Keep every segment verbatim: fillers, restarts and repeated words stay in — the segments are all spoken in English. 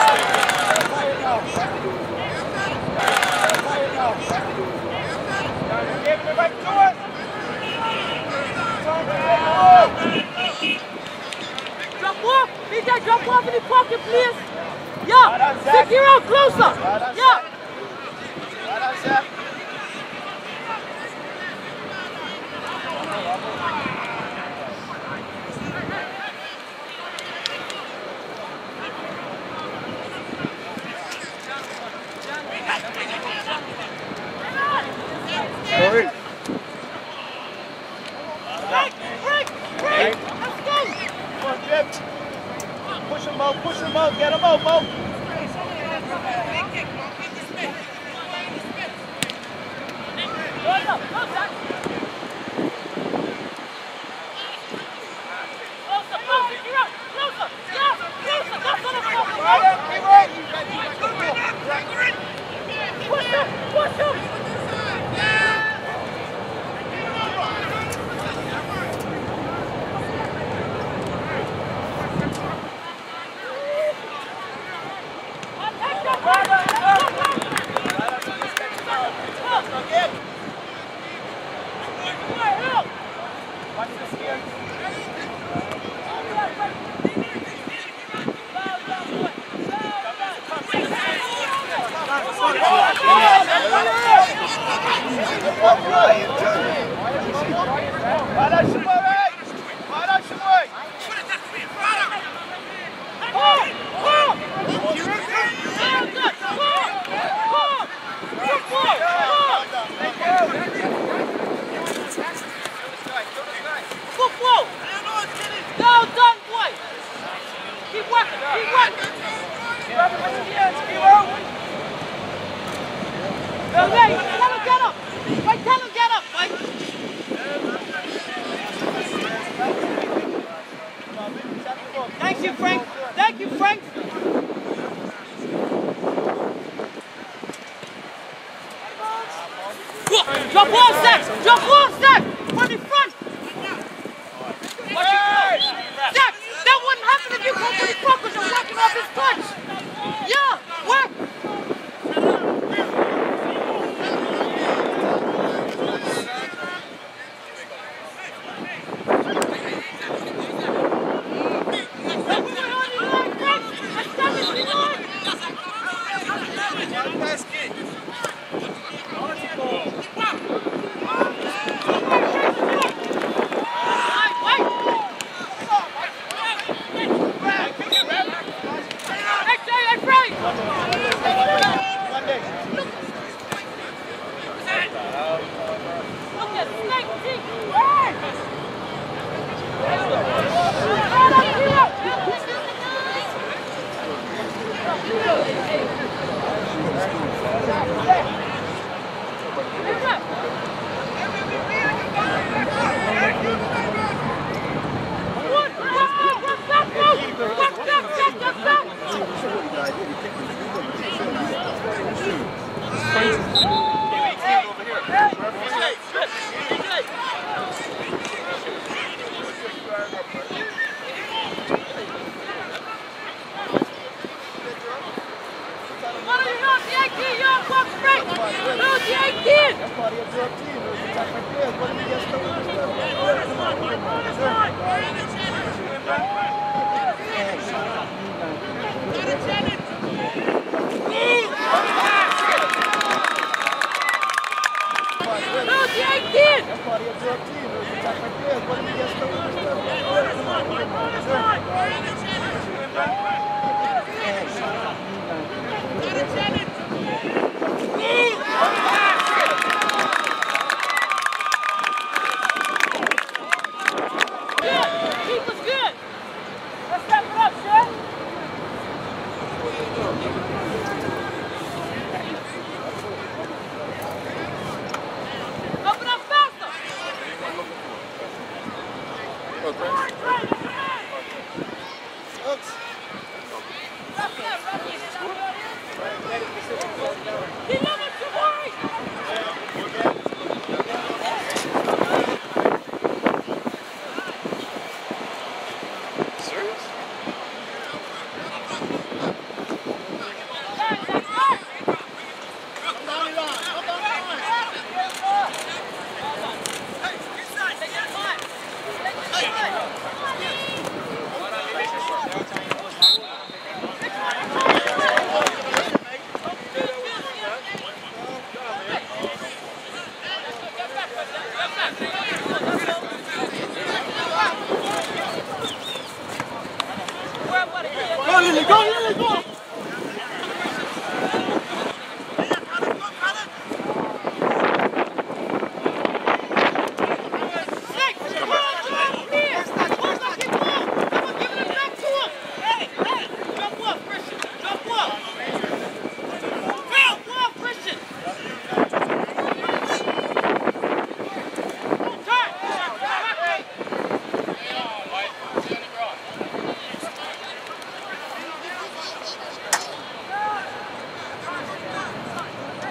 Drop off! B J, drop off in the pocket, please! Yeah! Stick you out closer! Yeah! Sorry. Break! Break! Break! Let's go! Come on, Jim. Push him out, push him out, get him out, Mo. Closer! Closer! Closer! Closer! You're out! Closer! Yeah! Closer! That's what I'm talking about! Push him! Push him! Thank you, Frank. Thank you, Frank. Drop off, Zach. Drop off, Zach. On the front. Zach, that wouldn't happen if you come to the front because you're working off his punch. Yeah, work.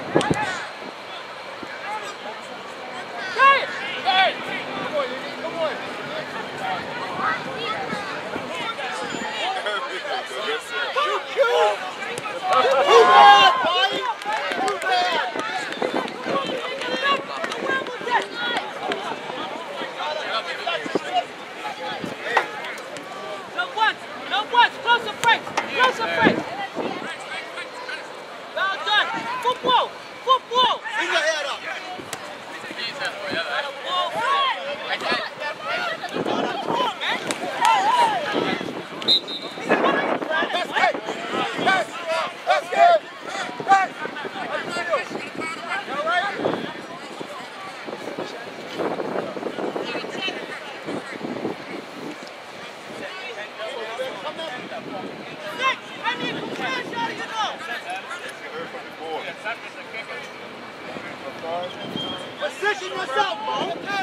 Position yourself, Mo.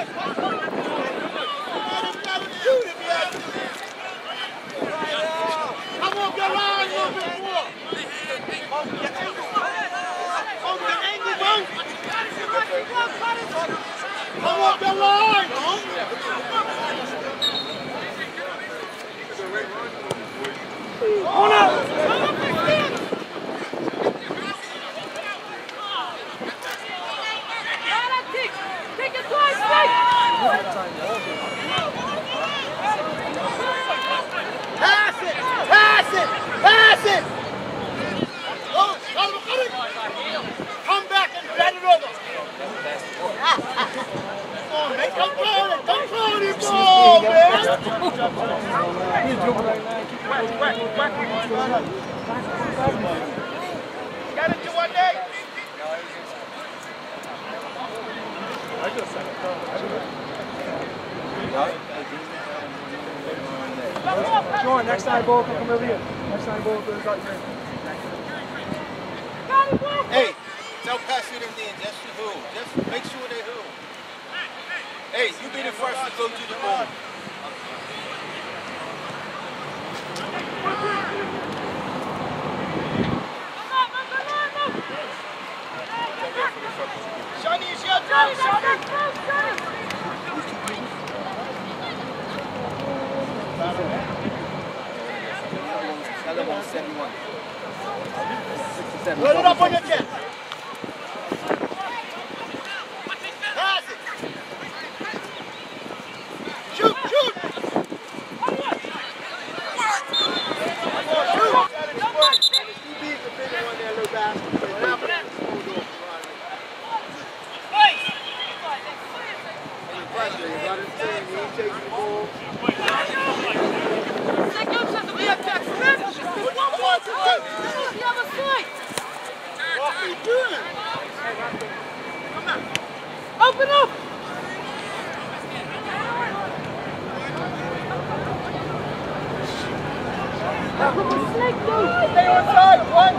Come on, get line a little bit more. Hold your angle. Hold your angle, Mo. Come on, get line, Mo. Hold up. Pass it! Pass it! Pass it! Oh, come back and bat it over. Come on, man. Come on, come on, you ball, man. Got it to one day. I just said it. Sean, next time ball can come over here. Next time ball goes out here. Hey, tell Pastor them then, just who. Just make sure they who. Hey, you be the first to go to the ball. Shani, it's your turn, Shani. Put it up on your chest. Pass it. Shoot, shoot. Come on, shoot. You beat the big one there, little bastard. Pressure, you got his team, he ain't taking the ball. Open up! Stay on side, one.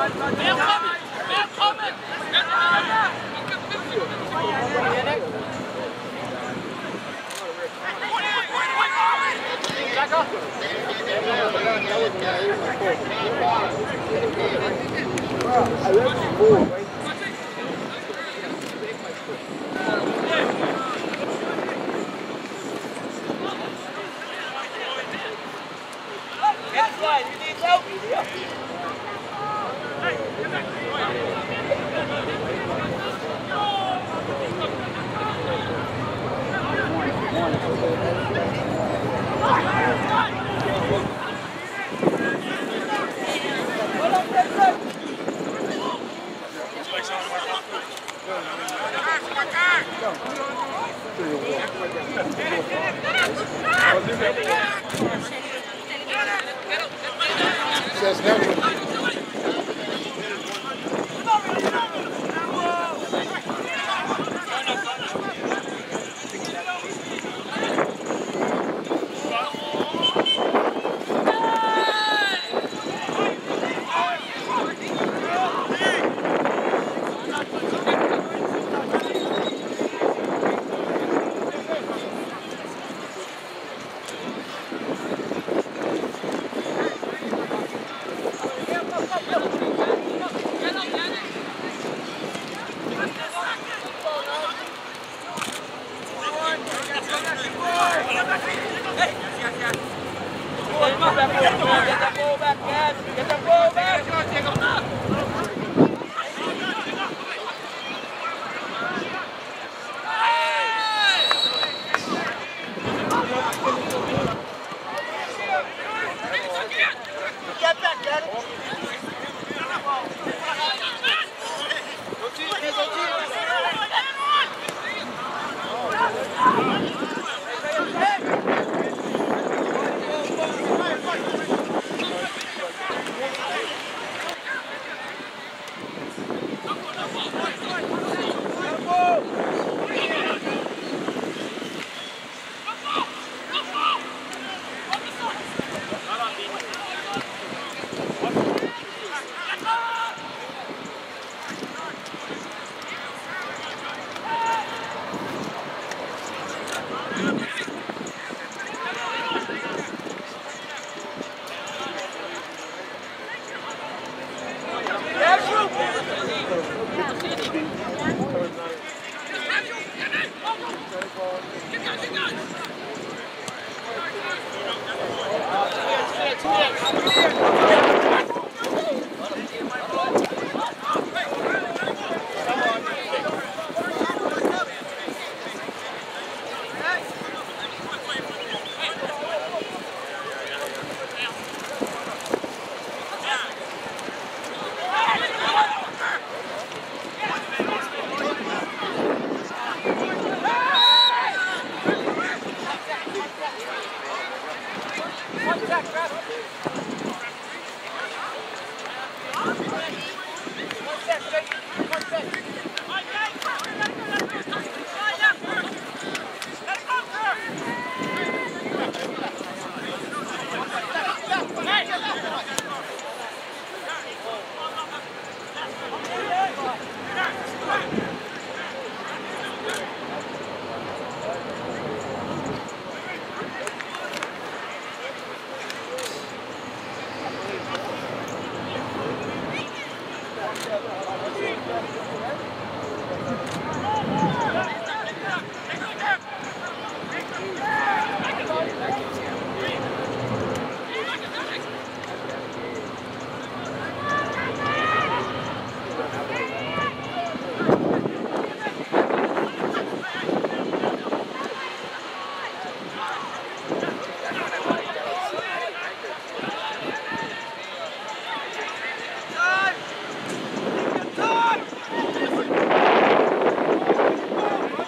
Time!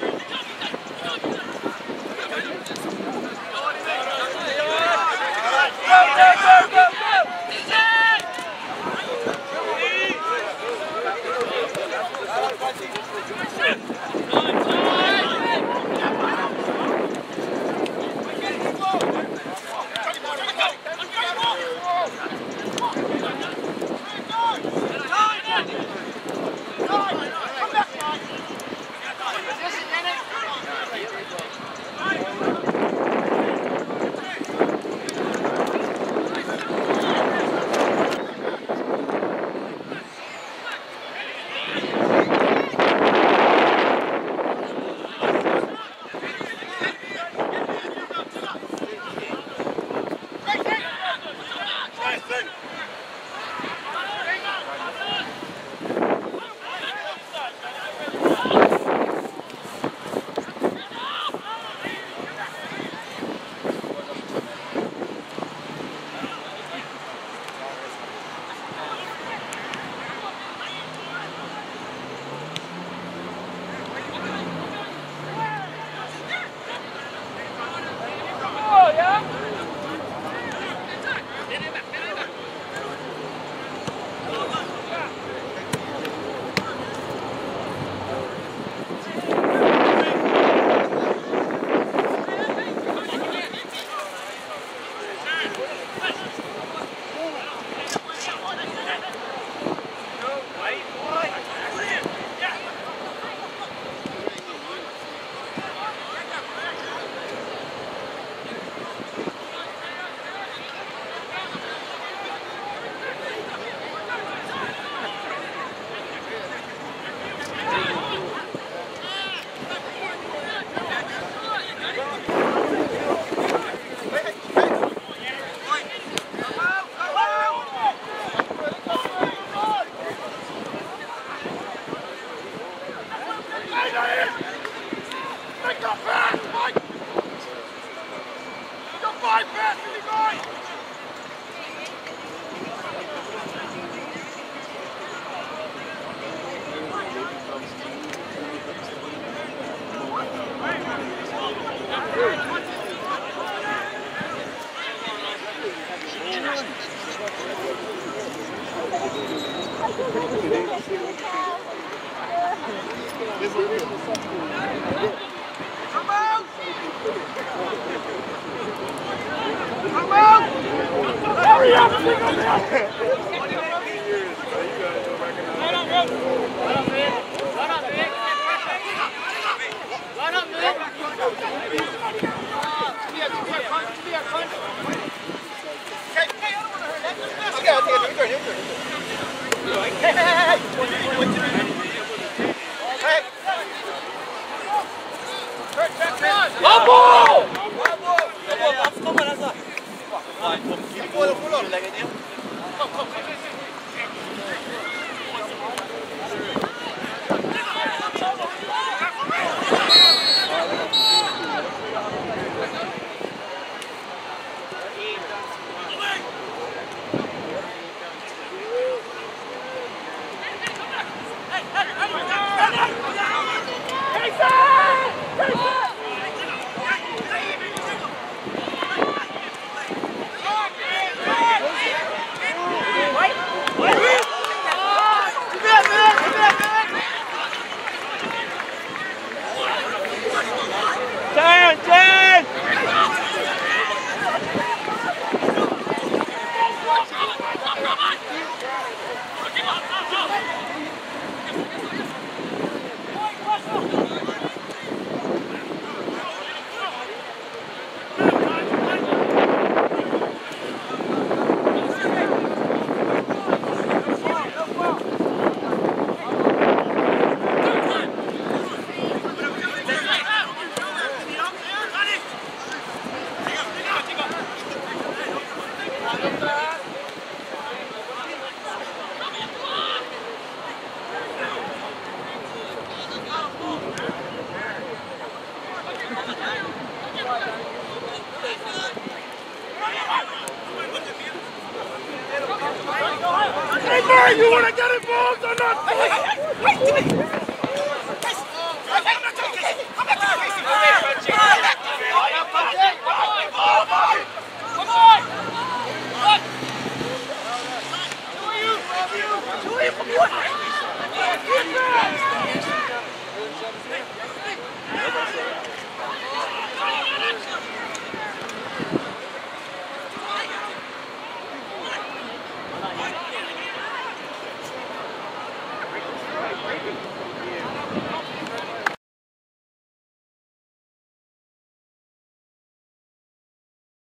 Come on! Come on! Hurry up! Run up, Run up, man! Run up, man! Run up, man! Give me a punch, give me a punch! Hey, hey, I don't want to hurt that. Okay, I'll take it. Return, return. Hey, hey, hey! Hey! Vamos! Hey, man, you want to get involved or not? Hey, hey, hey, hey, hey,